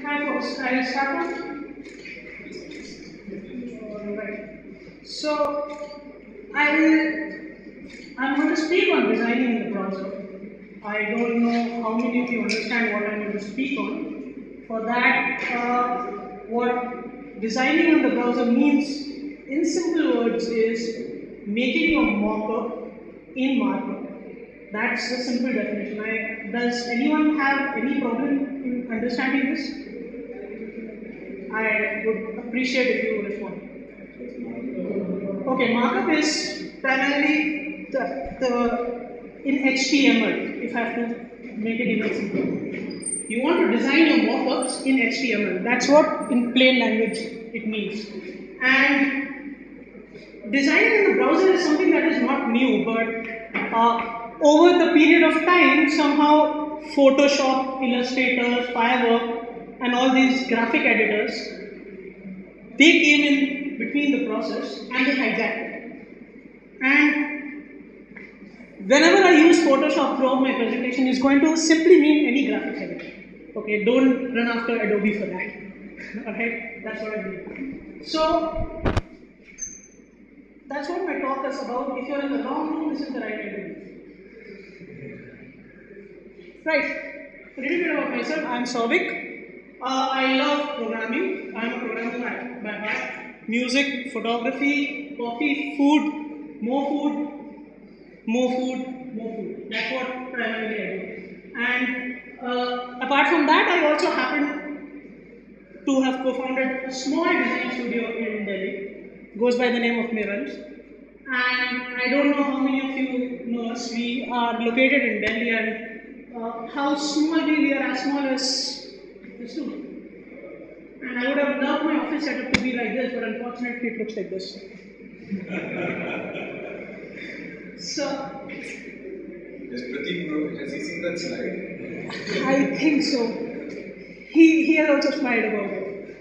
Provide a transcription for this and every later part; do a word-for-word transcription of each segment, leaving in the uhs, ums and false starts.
Hi folks, I'll start off. Alright. So I will I'm going to speak on designing in the browser. I don't know how many of you understand what I'm going to speak on. For that, uh, what designing in the browser means, in simple words, is making your mockup in markup. That's the simple definition. I, does anyone have any problem in understanding this? I would appreciate if you respond. Okay, markup is primarily the, the in H T M L, if I have to make it even simpler. You want to design your mockups in H T M L. That's what in plain language it means. And designing in the browser is something that is not new, but uh, over the period of time, somehow Photoshop, Illustrator, Firework, and all these graphic editors, they came in between the process and they hijacked it. And whenever I use Photoshop throughout my presentation, it's going to simply mean any graphics editor. Okay, don't run after Adobe for that. Alright, that's what I mean. So that's what my talk is about. If you're in the wrong room, this is the right idea. Right, a little bit about myself. I'm Souvik. Uh, I love programming. I'm a programmer by, by heart. Music, photography, coffee, food, more food, more food, more food. That's what primarily I do. And uh, apart from that, I also happen to have co-founded a small design studio in Delhi. Goes by the name of Mirrors. And I don't know how many of you know us. We are located in Delhi, and uh, how small we, we are as small as this room. And I would have loved my office setup to be like this, but unfortunately it looks like this. So, Has Prateek, has he seen that slide? I think so. He, he has also smiled about it.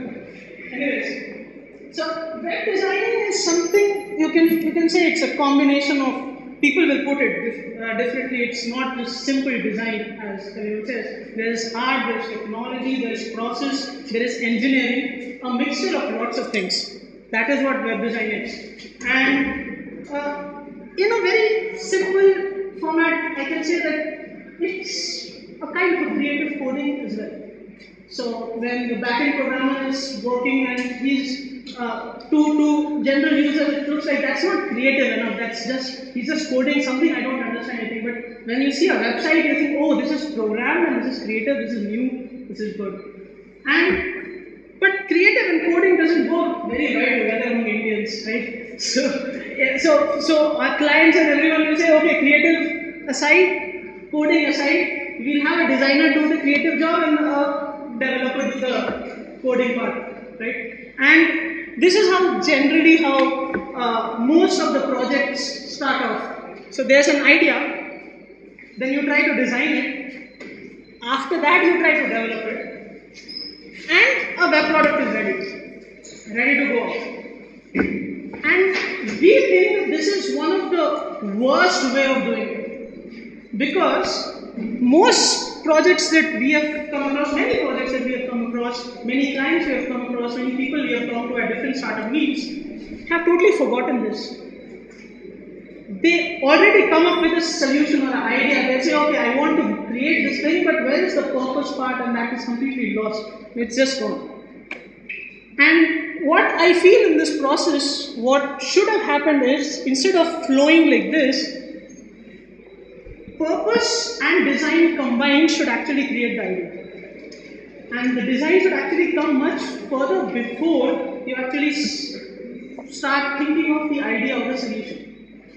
Anyways, so web designing is something you can you can say it's a combination of, people will put it uh, differently. It's not just simple design, as Khalil says. There is art, there is technology, there is process, there is engineering, a mixture of lots of things. That is what web design is. And uh, in a very simple format, I can say that it's a kind of a creative coding as well. So when the backend programmer is working and he's uh, to to general users, it looks like that's not creative enough. That's just he's just coding something. I don't understand anything. But when you see a website, you think, oh, this is programmed and this is creative. This is new. This is good. And but creative and coding doesn't go very well together among Indians, right? So so so our clients and everyone will say, okay, creative aside, coding aside, we'll have a designer do the creative job and a developer do the coding part, right? And this is how generally how uh, most of the projects start off. So there's an idea, then you try to design it. After that, you try to develop it, and a web product is ready, ready to go out. And we think that this is one of the worst way of doing it, because most projects that we have come across, many projects that we have come across, many clients we have come across, many people we have talked to at different startup meets, have totally forgotten this. They already come up with a solution or an idea. They say, okay, I want to create this thing, but where is the purpose part? And that is completely lost. It's just gone. And what I feel in this process, what should have happened is, instead of flowing like this, purpose and design combined should actually create the idea. And the design should actually come much further before you actually start thinking of the idea of the solution.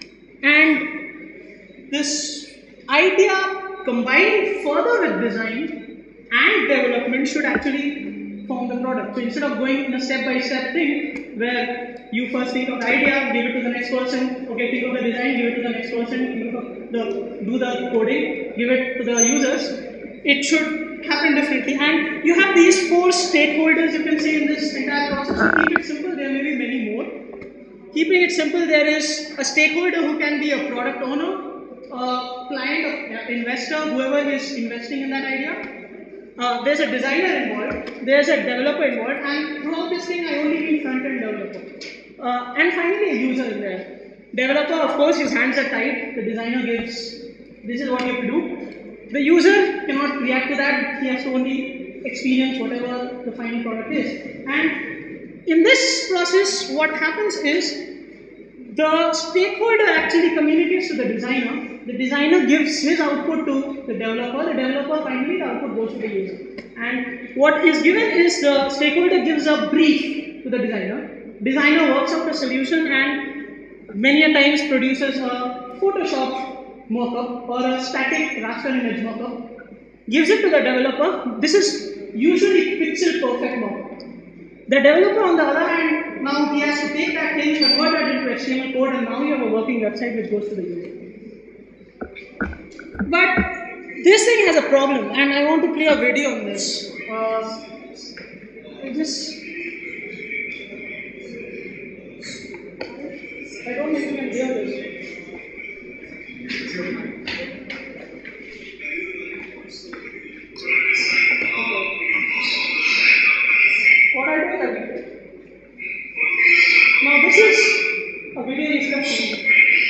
And this idea combined further with design and development should actually form the product. So instead of going in a step-by-step thing where you first think of the idea, give it to the next person, okay, think of the design, give it to the next person, think of the, do the coding, give it to the users, it should happen differently. And you have these four stakeholders, you can say, in this entire process. So keep it simple, there may be many more. Keeping it simple, there is a stakeholder who can be a product owner, a client, an investor, whoever is investing in that idea. Uh, there's a designer involved, there's a developer involved, and throughout this thing, I only mean front-end developer. Uh, and finally, a user in there. Developer, of course, his hands are tied. The designer gives, this is what you have to do. The user cannot react to that. He has to only experience whatever the final product is. And in this process, what happens is the stakeholder actually communicates to the designer. The designer gives his output to the developer. The developer finally the output goes to the user. And what is given is the stakeholder gives a brief to the designer. Designer works out a solution and many a times produces a Photoshop mockup or a static raster image mockup. Gives it to the developer. This is usually pixel perfect mockup. The developer, on the other hand, now he has to take that thing, convert that into H T M L code, and now you have a working website which goes to the user. But this thing has a problem, and I want to play a video on this. Uh, I just, I don't know if you can hear this. What I do is I do. Now this is a video instruction.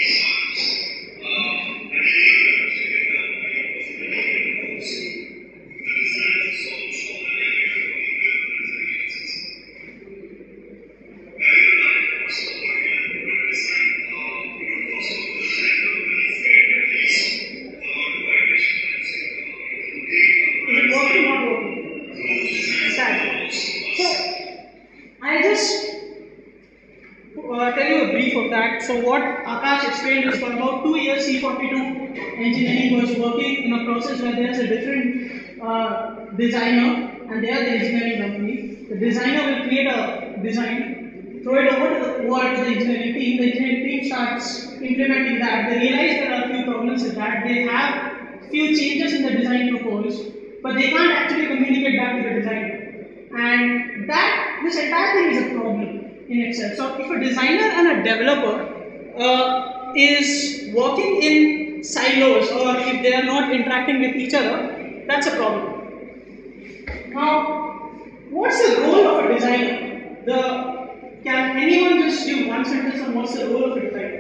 So what Akash explained is for about two years C forty-two engineering was working in a process where there's a different uh, designer and they are the engineering company. The designer will create a design, throw it over to the, over to the engineering team. The engineering team starts implementing that. They realize there are a few problems with that. They have few changes in the design proposed, but they can't actually communicate back to the designer. And that, this entire thing is a problem in itself. So if a designer and a developer uh, is working in silos, or if they are not interacting with each other, that's a problem. Now, what's the role of a designer? The, can anyone just give one sentence on what's the role of a designer?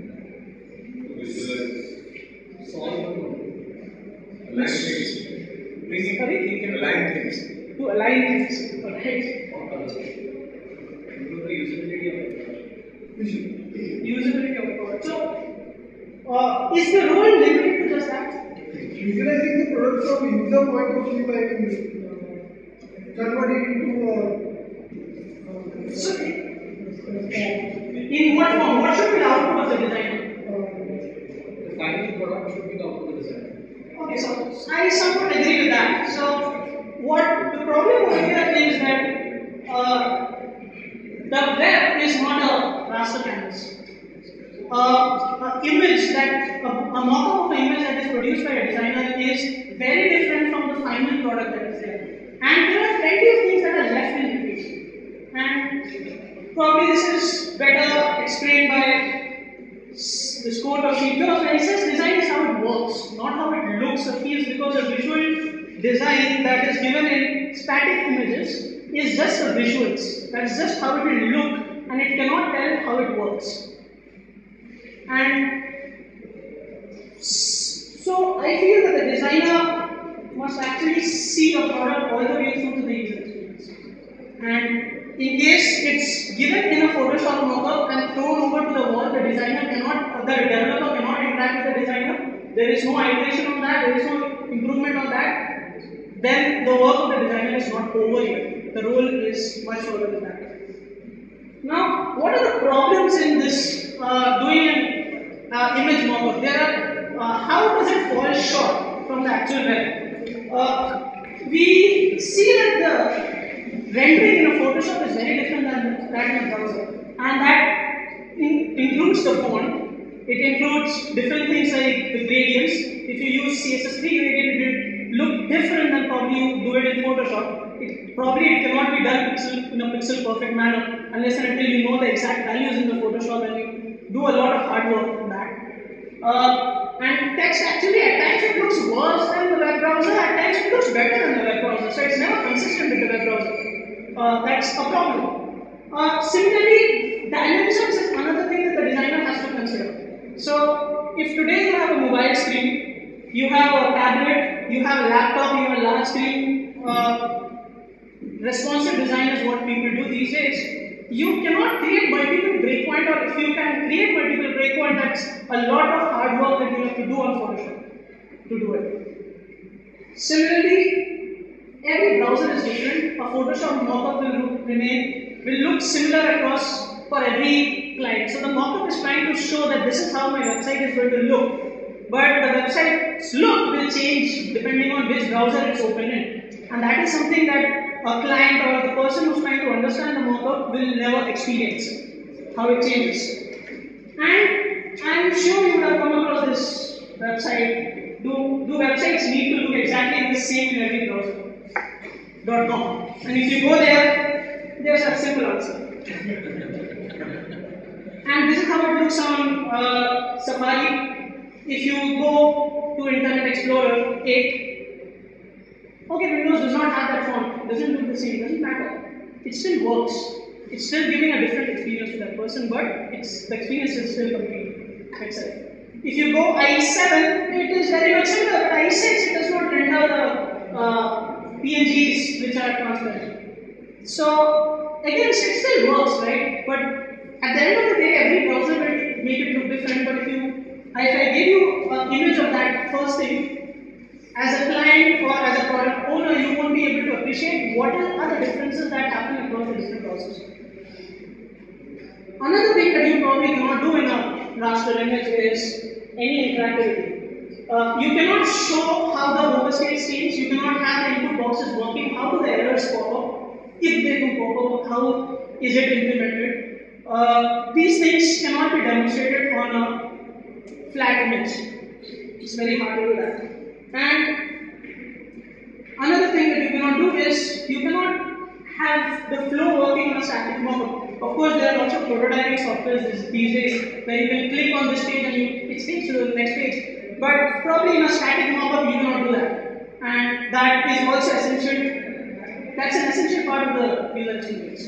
Solve align things. Bring Sorry? Align things. To align things. Alright. Improve the usability of the Usability of product. So, uh, is the role limited to just that? Visualizing the product from user point of view and uh, converting into uh, uh, So, in what form? What should be the output of the designer? The final product should be the output of the design. Okay, so I somewhat agree with that. So, what the problem over here is that uh, the web is not a raster canvas. Uh, an image that, a, a mock-up of an image that is produced by a designer is very different from the final product that is there. And there are plenty of things that are left in between. And probably this is better explained by this quote of Steve Jobs, where he says design is how it works, not how it looks or feels, because a visual design that is given in static images is just the visuals. That's just how it will look, and it cannot tell how it works. And so I feel that the designer must actually see a product all the way through to the user experience. And in case it's given in a Photoshop mockup and thrown over to the wall, the designer cannot, the developer cannot interact with the designer. There is no iteration on that, there is no improvement on that. Then the work of the designer is not over yet. The role is much further than that. Now, what are the problems in this uh, doing an uh, image mockup? There are, uh, how does it fall short from the actual web? Uh, we see that the rendering in a Photoshop is very different than that in a browser, and that in, includes the font. It includes different things like the gradients. If you use C S S three gradient, it will look different than probably you do it in Photoshop. It, probably it cannot be done pixel, in a pixel perfect manner unless and until you know the exact values in the Photoshop and you do a lot of hard work on that. Uh, and text actually at times it looks worse than the web browser, at times it looks better than the web browser. So it's never consistent with the web browser. Uh, that's a problem. Uh, similarly, the animations is another thing that the designer has to consider. So if today you have a mobile screen, you have a tablet, you have a laptop, you have a large screen, uh, responsive design is what people do these days. You cannot create multiple breakpoint, or if you can create multiple breakpoint, that's a lot of hard work that you have to do on Photoshop to do it. Similarly, every browser is different. A Photoshop mockup will remain will look similar across for every client. So the mockup is trying to show that this is how my website is going to look. But the website's look will change depending on which browser it's open in. And that is something that a client or the person who's trying to understand the mockup will never experience, how it changes. And I'm sure you would have come across this website. Do, do websites need to look exactly the same in every browser? .com. And if you go there, there's a simple answer. And this is how it looks on uh, Safari. If you go to Internet Explorer eight, okay, Windows does not have that font, it doesn't look the same, doesn't matter. It still works. It's still giving a different experience to that person, but it's, the experience is still complete itself. If you go I E seven, it is very much similar, but I E six, it does not render the uh, P N Gs which are transparent. So, again, it still works, right? But at the end of the day, every browser will make it look different, but if you, if I give you an image of that first thing, as a client or as a product owner, you won't be able to appreciate what are the differences that happen across the different browsers. Another thing that you probably cannot do in a raster image is any interactivity. Uh, you cannot show how the hover states change, you cannot have the input boxes working, how do the errors pop up, if they do pop up, how is it implemented. Uh, these things cannot be demonstrated on a flat image. It's very hard to do that. And another thing that you cannot do is you cannot have the flow working on a static mockup. Of course, there are lots of prototyping softwares these days where you can click on this page and you, it takes you to the next page. But probably in a static mockup, you cannot do that. And that is also essential. That's an essential part of the user experience.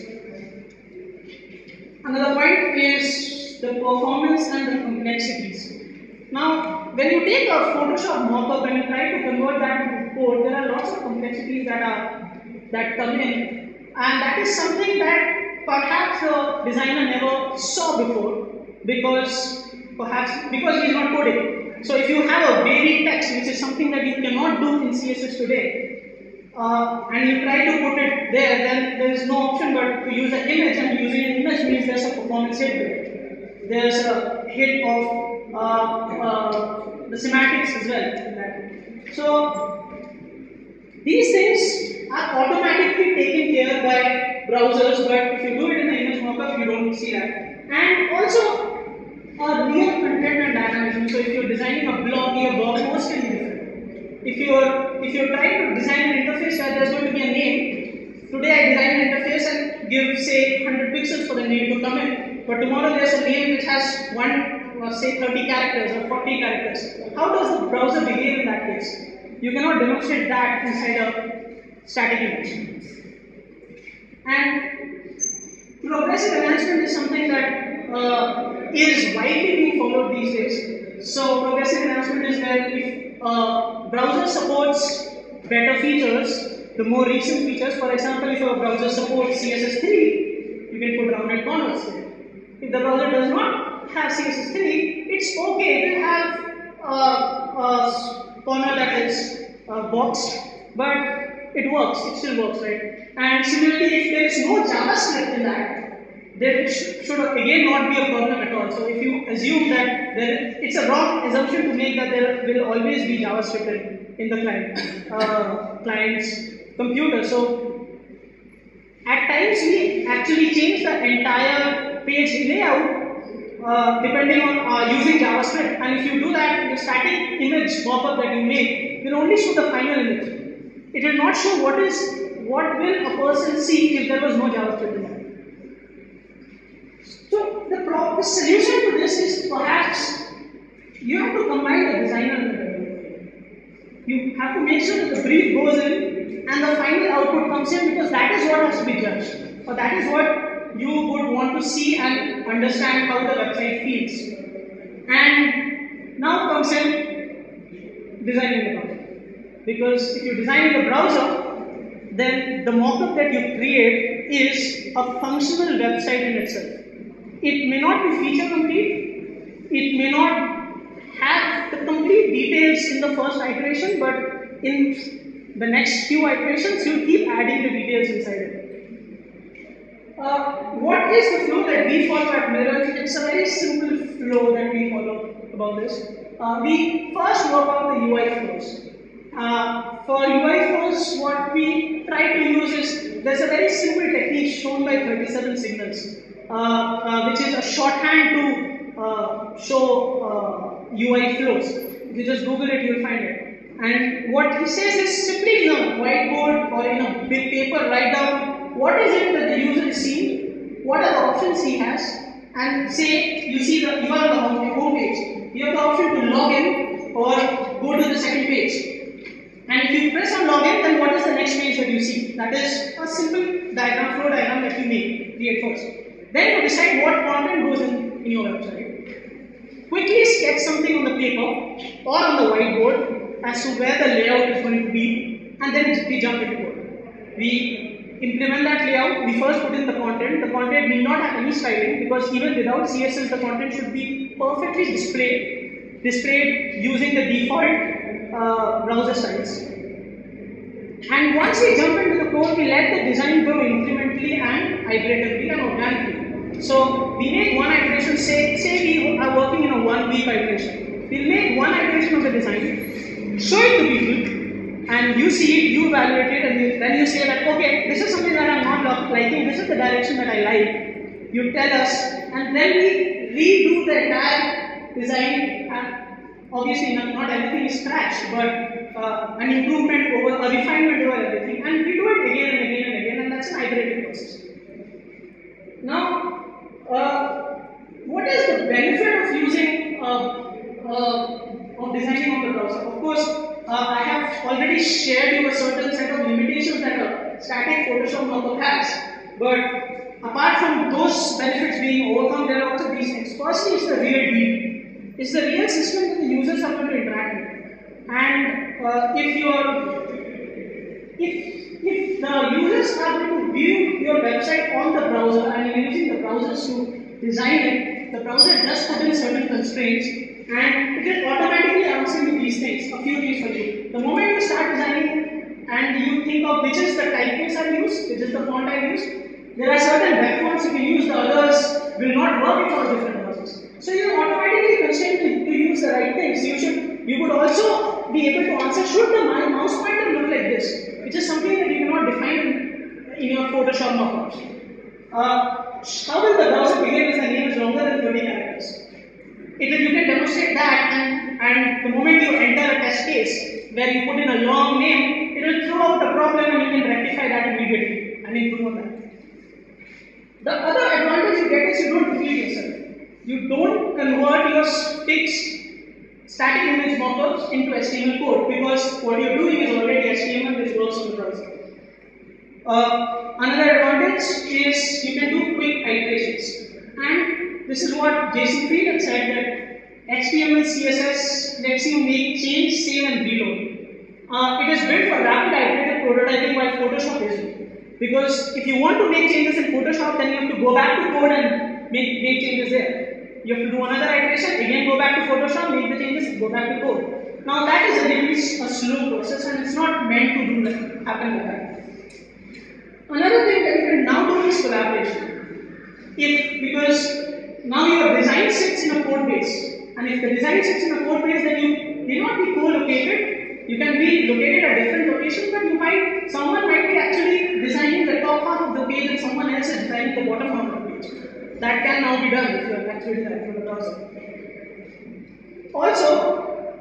Another point is the performance and the complexities. Now, when you take a Photoshop mockup and you try to convert that into code, there are lots of complexities that are that come in, and that is something that perhaps the designer never saw before, because perhaps because he is not coding. So, if you have a varied text, which is something that you cannot do in C S S today, uh, and you try to put it there, then there is no option but to use an image, and using an image means there's a performance hit to it. There's a hit of Uh, uh, the semantics as well in that. So these things are automatically taken care by browsers, but if you do it in the image mockup, you don't see that. And also a real content and dynamism. So if you're designing a blog, your blog post can be different. If you're if you're trying to design an interface where there's going to be a name, today I design an interface and give say one hundred pixels for the name to come in, but tomorrow there's a name which has one or say thirty characters or forty characters. How does the browser behave in that case? You cannot demonstrate that inside a static image. And progressive enhancement is something that uh, is widely being followed these days. So progressive enhancement is where if a browser supports better features, the more recent features, for example, if a browser supports C S S three, you can put rounded corners there. If the browser does not have C S S three, it's okay, it will have uh, a corner that is uh, boxed, but it works, it still works, right? And similarly, if there is no JavaScript in that, then it sh should again not be a problem at all. So if you assume that there, it's a wrong assumption to make that there will always be JavaScript in, in the client, uh, client's computer. So at times we actually change the entire page layout uh, depending on uh, using JavaScript, and if you do that, the static image mockup that you make will only show the final image. It will not show what is what will a person see if there was no JavaScript in that. So the, pro the solution to this is perhaps you have to combine the designer and the developer. You have to make sure that the brief goes in and the final output comes in, because that is what has to be judged. Or that is what you would want to see and understand how the website feels. And now comes in designing the browser. Because if you design in the browser, then the mockup that you create is a functional website in itself. It may not be feature complete, it may not have the complete details in the first iteration, but in the next few iterations, you'll keep adding the details inside it. Uh, what is the flow that we follow at Mirror? It's a very simple flow that we follow about this. Uh, we first work out the U I flows. Uh, for U I flows, what we try to use is, there's a very simple technique shown by thirty-seven Signals, uh, uh, which is a shorthand to uh, show uh, U I flows. If you just Google it, you'll find it. And what he says is, simply in a whiteboard or in a big paper, write down what is it that the user is seeing, what are the options he has, and say you see the you are on the home page. You have the option to log in or go to the second page. And if you press on login, then what is the next page that you see? That is a simple diagram, flow diagram that you make, create first. Then you decide what content goes in, in your website. Quickly sketch something on the paper or on the whiteboard as to where the layout is going to be, and then we jump into code. We implement that layout, we first put in the content. The content need not have any styling, because even without C S S, the content should be perfectly displayed, displayed using the default Uh, browser styles. And once we jump into the code, we let the design go incrementally and iteratively and organically. So we make one iteration, say, say we are working in a one week iteration. We'll make one iteration of the design, show it to people, and you see it, you evaluate it, and you, then you say that, okay, this is something that I'm not liking, this is the direction that I like. You tell us, and then we redo the entire design. And obviously, not, not everything is scratched, but uh, an improvement over, a refinement over everything, and we do it again and again and again, and that's an iterative process. Now, uh, what is the benefit of using, uh, uh, of designing on the browser? Of course, uh, I have already shared you a certain set of limitations that a static Photoshop mockup has, but apart from those benefits being overcome, there are also these things. Firstly, it's the real deal. It's the real system that the users are going to interact with. And uh, if you're, if, if the users are going to view your website on the browser and you're using the browsers to design it, the browser does put in certain constraints, and it will automatically answer you these things, a few things for you. The moment you start designing and you think of which is the typeface I use, which is the font I use, there are certain web fonts you can use, the others will not work across different browsers. So you're automatically constrained to, to use the right things. You should, you would also be able to answer, should the mouse pointer look like this? Which is something that you cannot define in, in your Photoshop mockups. Uh, how will the browser behave if the name is longer than thirty characters? It will, you can demonstrate that, and, and the moment you enter a test case where you put in a long name, it will throw out the problem and you can rectify that immediately and improve on that. The other advantage you get is you don't repeat yourself. You don't convert your fixed static image mockups into H T M L code, because what you're doing is already H T M L which works on the browser. Uh, another advantage is you can do quick iterations, and this is what Jason Fried had said, that H T M L C S S lets you make change, save, and reload. Uh, it is built for rapid iterative prototyping, while Photoshop isn't. Because if you want to make changes in Photoshop, then you have to go back to code and make, make changes there. You have to do another iteration, again go back to Photoshop, make the changes, go back to code. Now that is a really a slow process, and it's not meant to do that, happen like that. Another thing that you can now do is collaboration. If, because now your design sits in a code base, and if the design sits in a code base, then you may not be co-located. You can be located at different locations, but you might, someone might be actually designing the top half of the page and someone else is designing the bottom half of the page. That can now be done if you are actually designing for the browser. Also,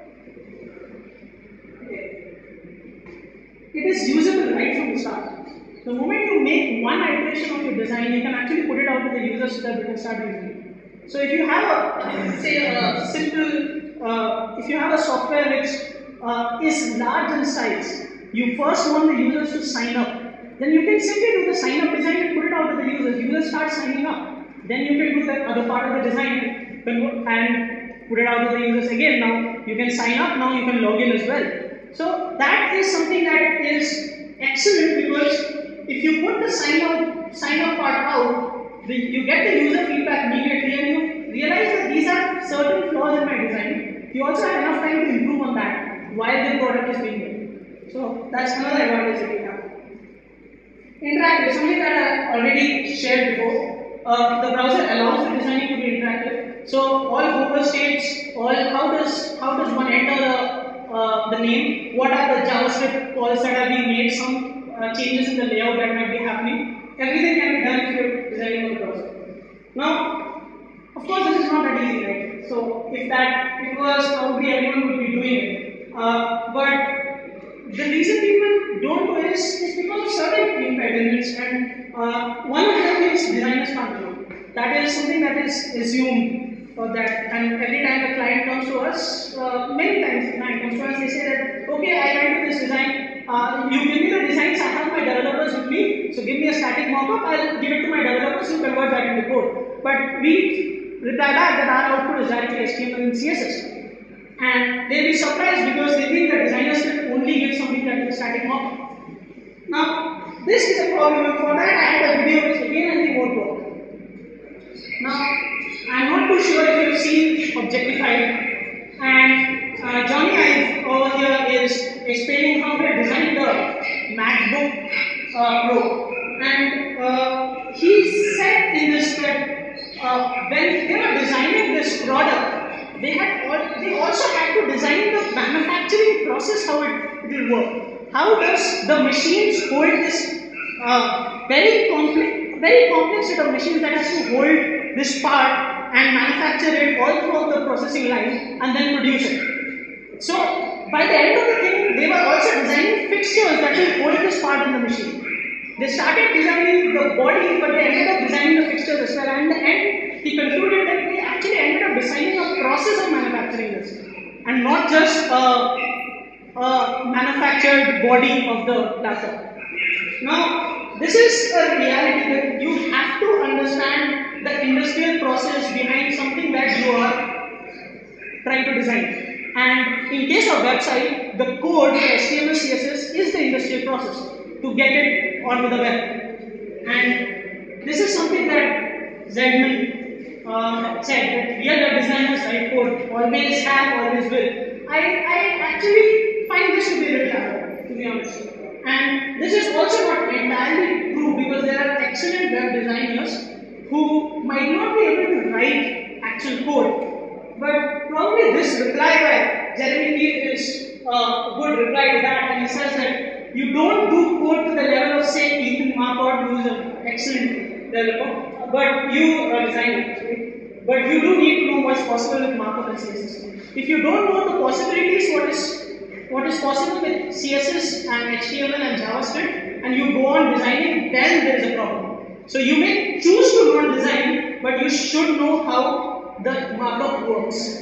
it is usable right from the start. The moment you make one iteration of your design, you can actually put it out to the users so that they can start using it. So if you have a, say, a simple uh, if you have a software which uh, is large in size, you first want the users to sign up. Then you can simply do the sign up design and put it out to the users. Users start signing up. Then you can do the other part of the design and put it out to the users again. Now you can sign up. Now you can log in as well. So that is something that is excellent, because if you put the sign up sign up part out, the, you get the user feedback immediately, and you realize that these are certain flaws in my design. You also have enough time to improve on that while the product is being built. So that's another advantage that you have. Interactive, something that I already shared before. Uh, the browser allows the designing to be interactive. So all hover states, all how does how does one enter the uh, the name? What are the JavaScript calls that are being made? Some uh, changes in the layout that might be happening. Everything can be done if you're designing on the browser. Now, of course, this is not that easy, right? So if that it was, probably everyone would be doing it. Uh, but the reason people don't do it is, is because of certain impediments, and uh, one of them is designers can't do. That is something that is assumed for that, and every time the client comes to us, uh, many times the client comes to us, they say that, okay, I went to this design, uh, you give me the designs, I have my developers with me, so give me a static mockup, I'll give it to my developers who convert that into code. But we reply back that our output is directly H T M L and C S S. And they'll be surprised because they think that designers can only give something that is a static mockup. Now, this is a problem, and for that I had a video which again I think won't work. Now, I'm not too sure if you've seen Objectified, and uh, Johnny Ive over here is explaining how they designed the MacBook uh, Pro. And uh, he said in this that uh, when they were designing this product, they had all, they also had to design the manufacturing process, how it will work. How does the machines hold this uh, very complex, very complex set of machines that has to hold this part and manufacture it all throughout the processing line and then produce it. So by the end of the thing, they were also designing fixtures that will hold this part in the machine. They started designing the body, but they ended up designing the fixtures as well. And in the end, he concluded that they actually ended up designing a process of manufacturing this, and not just a, a manufactured body of the laptop. Now, this is a reality that you have to understand the industrial process behind something that you are trying to design. And in case of website, the code, the H T M L, C S S is the industrial process to get it onto the web. And this is something that Zedman uh, said, that real web designers write code, always have, always will. I, I actually find this to be a little hard, to be honest. And this is also not entirely true, because there are excellent web designers who might not be able to write actual code. But probably this reply by Jeremy Keith is a good reply to that, and he says that you don't do code to the level of, say, Ethan Marquardt, who is an excellent developer, but you are a designer, right? But you do need to know what's possible with markup and C S S. If you don't know the possibilities, what is what is possible with C S S and H T M L and JavaScript, and you go on designing, then there is a problem. So you may choose to not design, but you should know how the markup works.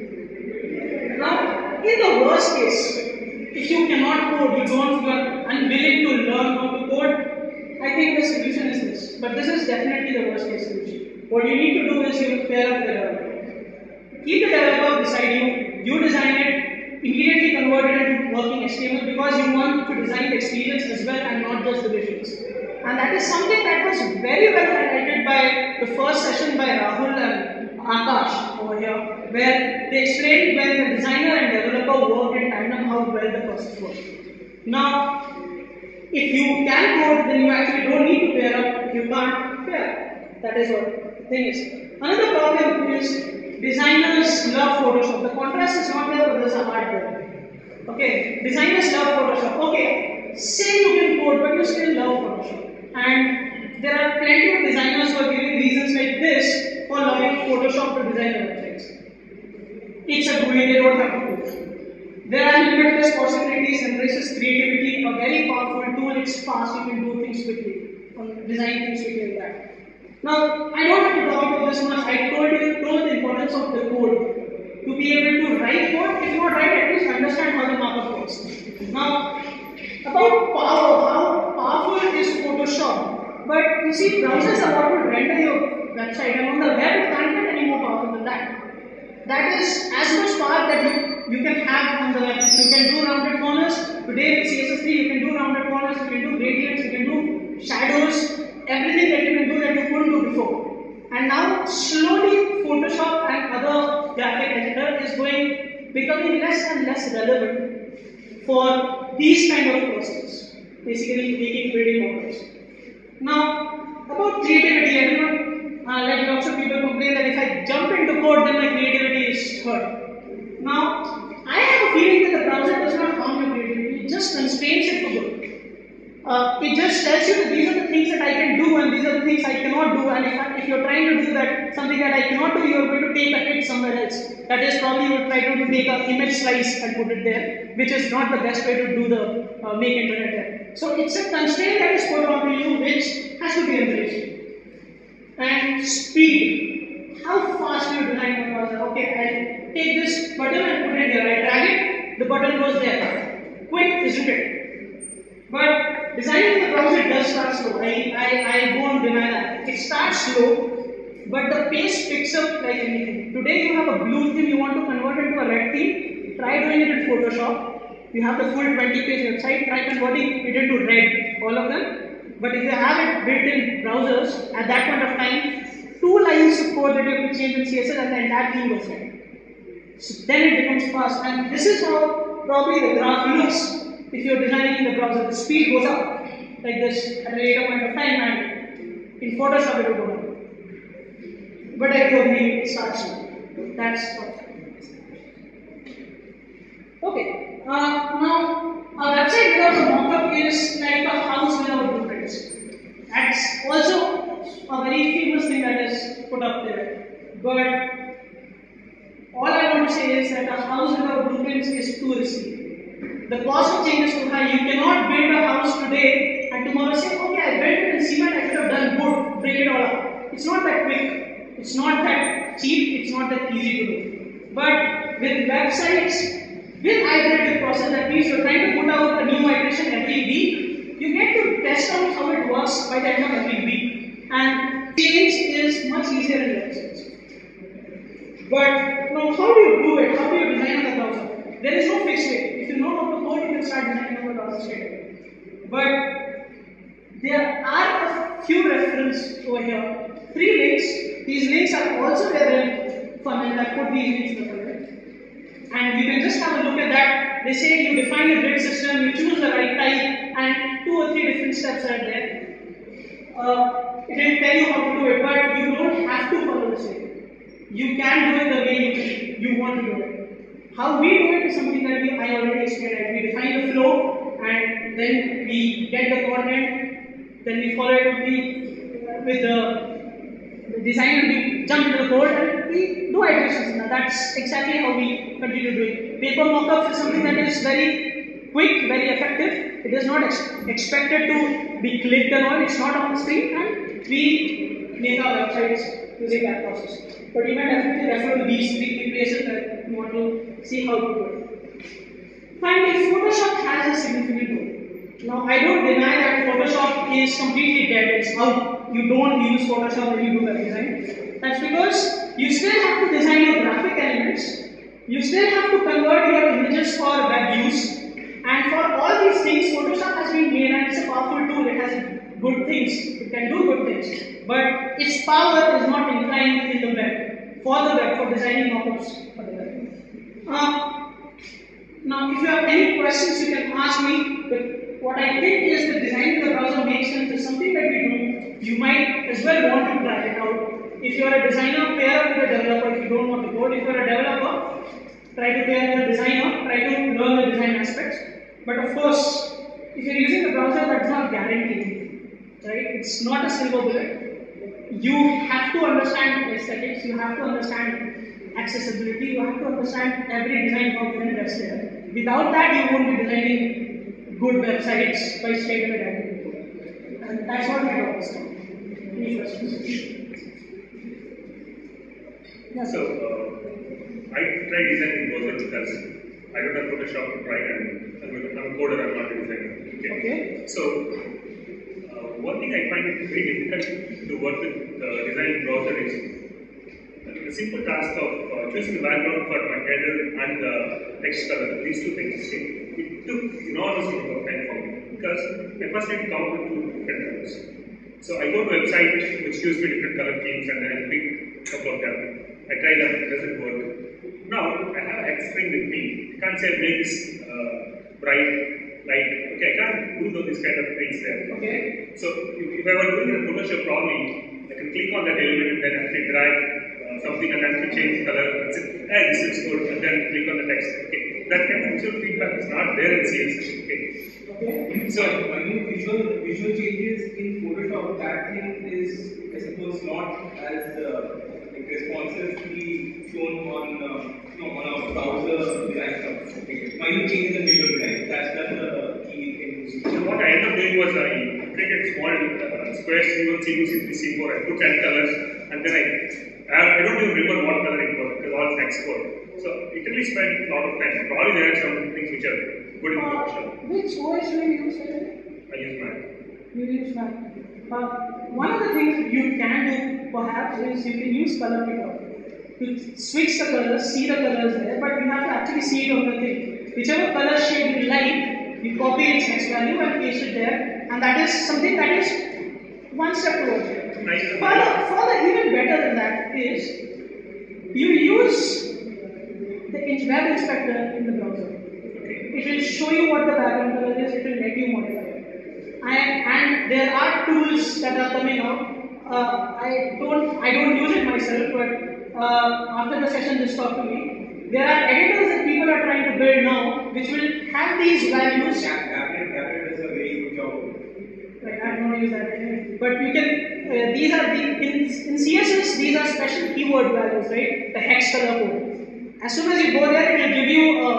Now, in the worst case, if you cannot code, you don't, you are unwilling to learn how to code, I think the solution is this. But this is definitely the worst case solution. What you need to do is you pair up the developer. Keep the developer beside you, you design it, immediately convert it into working H T M L, because you want to design the experience as well and not just the visuals. And that is something that was very well highlighted by the first session by Rahul and Akash over here, where they explained when the designer and developer work in tandem how well the process works. Now, if you can code, then you actually don't need to pair up. If you can't, pair up. That is what the thing is. Another problem is designers love Photoshop. The contrast is not there, but there's a hard there. Okay, designers love Photoshop. Okay, say you can code, but you still love Photoshop. And there are plenty of designers who are giving reasons like this for loving Photoshop to design their websites. It's a G U I, they don't have to code. There are limitless possibilities, embraces creativity, a very powerful tool, it's fast, you can do things quickly, design things quickly like that. Now, I don't have to talk about this much, I told you, told the importance of the code. to be able to write code, if not write, at least understand how the markup works. Now, about power, how powerful is Photoshop? But you see, browsers are what will render your website, and on the web it can't get any more powerful than that. That is as much power that you, you can have on the web. You can do rounded corners. Today with C S S three, you can do rounded corners, you can do gradients, you can do shadows, everything that you can do that you couldn't do before. And now slowly Photoshop and other graphic editor is going becoming less and less relevant for these kind of processes, basically making three D models. Now, about creativity, everyone, uh, like lots of people complain that if I jump into code, then my creativity is hurt. Now, I have a feeling that the browser does not harm your creativity, it just constrains it for good. Uh, it just tells you that these are the things that I can do and these are the things I cannot do, and if, I, if you're trying to do that, something that I cannot do, you're going to take a hit somewhere else. That is, probably you would try to take an image slice and put it there, which is not the best way to do the uh, make internet there. So it's a constraint that is put onto you which has to be embraced. And speed. How fast do you design the browser? Okay, I'll take this button and put it here. I drag it, the button goes there. Quick, isn't it? But designing the browser does start slow. I, I, I won't deny that. It starts slow, but the pace picks up like anything. Today you have a blue theme you want to convert into a red theme. Try doing it in Photoshop. You have the full twenty page website. Try converting it into red, all of them. But if you have it built in browsers, at that point of time, two lines of code that you have to change in C S S and the entire thing goes red. So then it becomes fast. And this is how probably the graph looks. If you're designing in the browser, the speed goes up like this at a later point of time, and in Photoshop it will go down. But I do agree, it starts slow. That's all. Okay. Uh, now, a website without a mockup is like a house without blueprints. That's also a very famous thing that is put up there. But all I want to say is that a house without blueprints is too risky. The cost of change is too high. You cannot build a house today and tomorrow say, okay, I built it in cement, I should have done good, break it all up. It's not that quick. It's not that cheap. It's not that easy to do. But with websites, with iterative process, that means you're trying to put out a new iteration every week, you get to test out how it works by the end of every week. And change is much easier in websites. But now, how do you do it? How do you design the browser? There is no fixed way. If you know how to code, you can start designing on the browser straight away. But there are a few references over here. Three links. These links are also there in funnel. I put these links in the funnel. And you can just have a look at that. They say you define a grid system, you choose the right type, and two or three different steps are there. Uh, it will tell you how to do it, but you don't have to follow the same. You can do it the way you, you want to do it. How we do it is something that we, I already explained. We define the flow, and then we get the content, then we follow it with the, with the design, and we jump into the code, and we do iterations. Now that's exactly how we continue doing. Paper mockups is something that is very quick, very effective. It is not ex expected to be clicked and all. It's not on the screen, and we make our websites using that process. But you might definitely refer to these three places that you want to see how to do it. Finally, Photoshop has a significant role. Now, I don't deny that Photoshop is completely dead. It's out. You don't use Photoshop when you do web design. That's because you still have to design your graphic elements. You still have to convert your images for web use. And for all these things, Photoshop has been made, and it's a powerful tool. It has good things. It can do good things. But its power is not inclined in the web, for the web, for designing mockups for the web. Uh, now, if you have any questions, you can ask me. But what I think is that designing the browser makes sense is something that we do. You might as well want to try it out. If you are a designer, pair up with a developer if you don't want to code. If you are a developer, try to pair with a designer, try to learn the design aspects. But of course, if you're using a browser, that's not guaranteed, right? It's not a silver bullet. You have to understand aesthetics, you have to understand accessibility, you have to understand every design component that's there. Without that, you won't be designing good websites by straight away writing. And that's what my job is. Any questions? Yeah, so uh, I tried designing browser because I don't have Photoshop to try, and I'm a, I'm a coder, I'm not a designer. Okay. Okay. So uh, one thing I find it very difficult to work with the design browser is the simple task of uh, choosing the background for my header and the text color. These two things. Okay. It took enormous amount of time for me because I first need to come up with two different colors. So I go to a website which gives me different color themes and then I pick a couple of them. I try them, it doesn't work. Now I have an X string with me. I can't say make this uh, bright, light. Okay, I can't do those kind of things there. Okay. So if, if I were doing it in Photoshop probably, I can click on that element and then actually drag uh, something and then change the color and say, hey, this is good, and then click on the text. Okay. That kind of visual feedback is not there in C S S. Okay. Okay. So when you visual visual changes in Photoshop, that thing is, I suppose, not as uh, like responsively shown on uh, you know, on a browser design stuff. Okay. When you change the visual design, that's that's the key thing. So what I ended up doing was I created small uh, squares C one, C two, C three, C four. I put ten colors, and then I I, I don't even remember what color it was because all text code. So it really spent a lot of time. Probably there are some things which are good in Photoshop. Uh, which O S do you use? I use Mac. You use Mac. Uh, one of the things you can do perhaps is you can use color picker. You switch the colors, see the colors there, but you have to actually see it on the thing. Whichever color shade you like, you copy its X value and paste it there, and that is something that is one step towards it. Nice. Further, further, even better than that is you use the web inspector in the browser. It will show you what the background color is, it will let you modify it. And, and there are tools that are coming out. Uh, I don't I don't use it myself, but uh, after the session just talk to me. There are editors that people are trying to build now which will have these values. Tablet, tablet does a very good job. Right, I don't use that anyway. But you can, uh, these are, the, in, in C S S, these are special keyword values, right? The hex color code. As soon as you go there, it will give you a,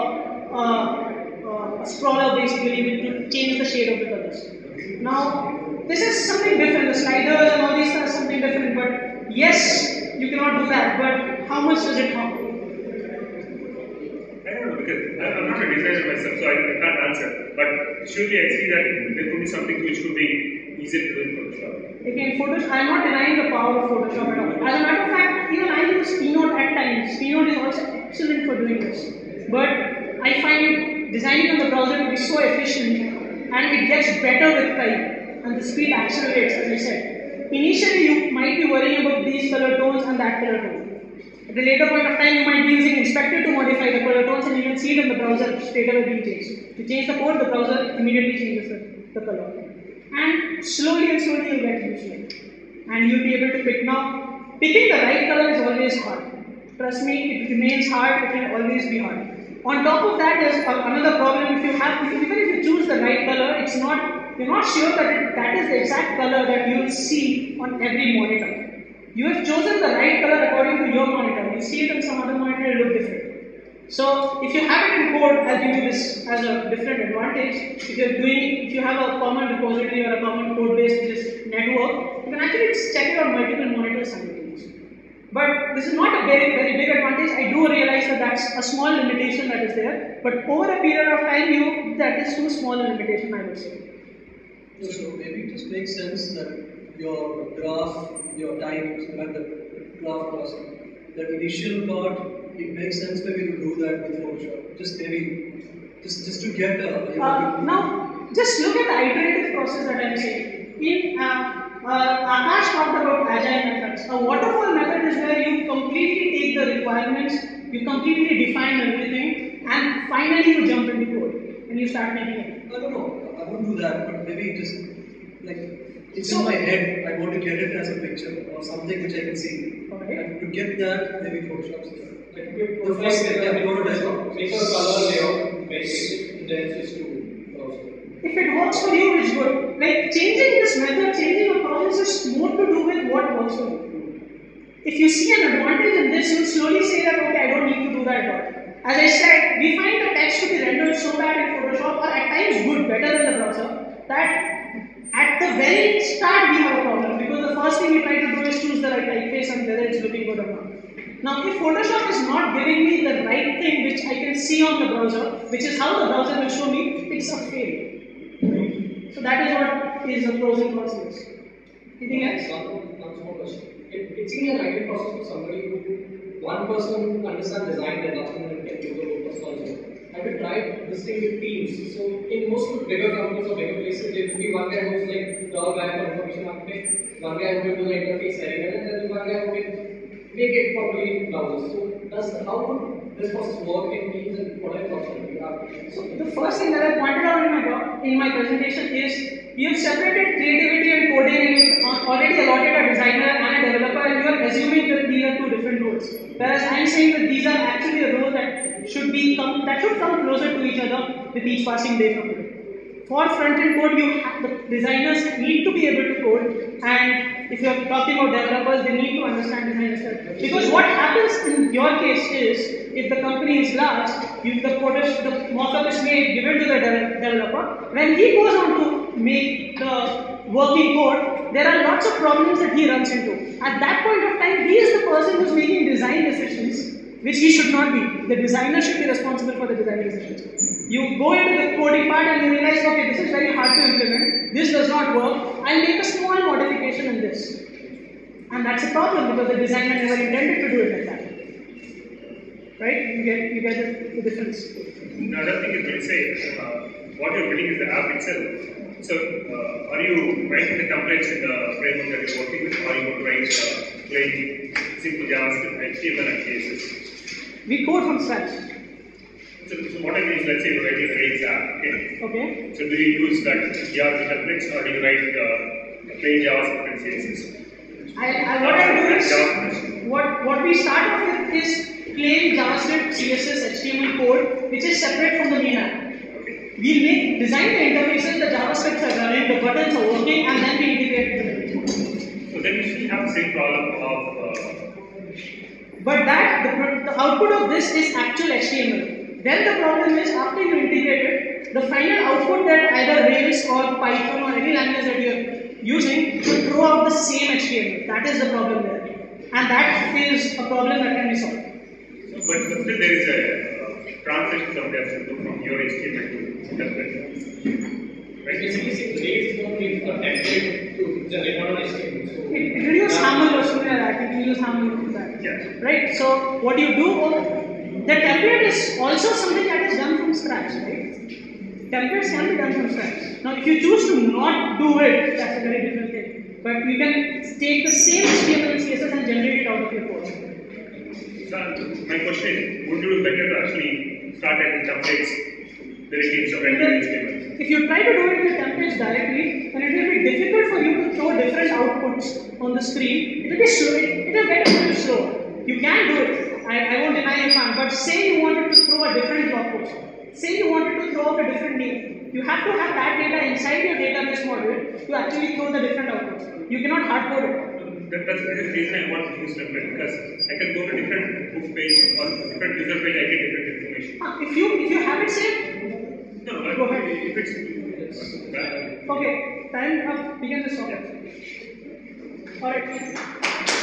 a, a scroller basically to change the shade of the colors. Now, this is something different. The sliders and all these are something different. But yes, you cannot do that. But how much does it harm? I don't know because I, I'm not a designer myself, so I, I can't answer. But surely I see that there could be something which could be easier to do in Photoshop. Again, Photoshop, I'm not denying the power of Photoshop at all. As a matter of fact, even I use Keynote at times. Keynote is also excellent for doing this. But I find designing on the browser to be so efficient and it gets better with time and the speed accelerates, as I said. Initially, you might be worrying about these color tones and that color tone. At a later point of time, you might be using Inspector to modify the color tones and you can see it in the browser straight away being changed. To change the code, the browser immediately changes the, the color. And slowly and slowly you'll get used to it. And you'll be able to pick now. Picking the right color is always hard. Trust me, it remains hard, it will always be hard. On top of that, there's another problem. If you have, even if you choose the right color, it's not, you're not sure that it, that is the exact color that you'll see on every monitor. You have chosen the right color according to your monitor. You see it on some other monitor, it will look different. So if you have it in code, I'll give you this as a different advantage. If you're doing, if you have a common repository or a common code base which is network, you can actually check it on multiple monitors simultaneously. But this is not a very, very big advantage. I do realize that that's a small limitation that is there. But over a period of time, you that is too small a limitation, I would say. So maybe it just makes sense that your graph, your time spent the graph crossing, that initial part, it makes sense maybe to do that with Photoshop. Just maybe, just just to get a. You know, uh, now, just look at the iterative process that I'm saying. In uh, uh, Akash talked about agile methods. A waterfall method is where you completely take the requirements, you completely define everything, and finally you jump into code and you start making it. I don't know. I won't do that, but maybe just like. It's So, in my head, I want to get it as a picture or something which I can see. Okay. And to get that, maybe Photoshop's there. Like you The first step, like, I prototype. make a color layout, make it, and then switch to browser. If it works for you, it's good. Like changing this method, changing a process is more to do with what works for you. If you see an advantage in this, you slowly say that, okay, I don't need to do that at all. As I said, we find the text to be rendered so bad in Photoshop, or at times good, better than the browser, that at the very start we have a problem, because the first thing we try to do is choose the right typeface and whether it's looking good or not. Now, if Photoshop is not giving me the right thing which I can see on the browser, which is how the browser will show me, it's a fail. So that is what is the pros and cons of this. Anything else? One, one small question. It, it seems an ideal process for somebody who, one person who understands design development and can do the focus also. Have you tried this thing with teams? So in most bigger companies or bigger places, there will be one guy who's like the guy for information architect, one guy who will do the interface editor, and then one guy who can make it properly in browsers. So does how would this process work in teams and what are your thoughts on it? So the first thing that I pointed out in my talk, in my presentation is you have separated creativity and coding and you already allotted a designer and a developer and you are assuming that these are two different roles. Whereas I am saying that these are actually a role that should be come that should come closer to each other with each passing day from today. For front-end code, you have, the designers need to be able to code, and if you are talking about developers, they need to understand design as well. Because what happens in your case is, if the company is large, if the code is, the mock-up is made, given to the de developer, when he goes on to make the working code, there are lots of problems that he runs into. At that point of time, he is the person who is making design decisions, which he should not be. The designer should be responsible for the design decisions. You go into the coding part and you realize, okay, this is very hard to implement, this does not work, I'll make a small modification in this. And that's a problem because the designer never intended to do it like that. Right? You get, you get the, the difference. The other thing is, let's say, uh, what you're building is the app itself. So, uh, are you writing the templates in the framework that you're working with, or are you going to write uh, plain, simple JavaScript, H T M L, and C S S? We code from scratch. So, so what I mean is, let's say you're writing a Rails app, okay? Okay. So, do you use that JavaScript templates, or do you write uh, plain JavaScript and C S S? I, I, what I do is, what, what we start off with is plain JavaScript, C S S, H T M L code, which is separate from the main app. We make design the interfaces, the JavaScript are running, the buttons are working, and then we integrate them. So then you still have the same problem of. Uh, but that the, the output of this is actual H T M L. Then the problem is after you integrate it, the final output that either Rails or Python or any language that you are using will throw out the same H T M L. That is the problem there, and that is a problem that can be solved. So, but, but still there is a uh, transition from there from your H T M L to. Right, basically, since Rails is going to be a template to generate one on H T M L. So it, it will use XAML or something like that. It will use XAML for that. Yeah. Right? So, what you do, the template is also something that is done from scratch, right? Templates can be done from scratch. Now, if you choose to not do it, that's a very different thing. But you can take the same H T M L and C S S and generate it out of your code. So, my question is, would you do better to actually start adding templates? If you try to do it with templates directly, then it will be difficult for you to throw different outputs on the screen. It will be slow, it will get a little slow. You can do it, I, I won't deny you can, but say you wanted to throw a different blog post. Say you wanted to throw out a different name. You have to have that data inside your database model to actually throw the different outputs. You cannot hard code it. That, that's the reason I want to use template, because I can go to different book page or different user page, I get different information. Ah, if you if you have it saved, no, but go ahead. If it's uh, okay, time up. We can just stop it. All right.